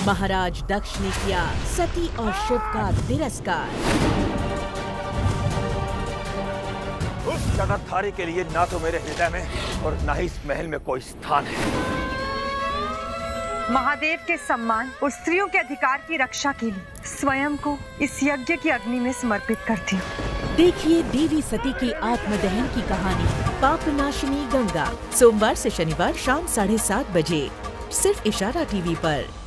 महाराज दक्ष ने किया सती और शिव का तिरस्कार। उस जगतधारी के लिए ना तो मेरे हृदय में और ना ही इस महल में कोई स्थान है। महादेव के सम्मान और स्त्रियों के अधिकार की रक्षा के लिए स्वयं को इस यज्ञ की अग्नि में समर्पित करती हूँ। देखिए देवी सती की आत्मदहन की कहानी पापनाशिनी गंगा, सोमवार से शनिवार शाम 7:30 बजे, सिर्फ इशारा टीवी पर।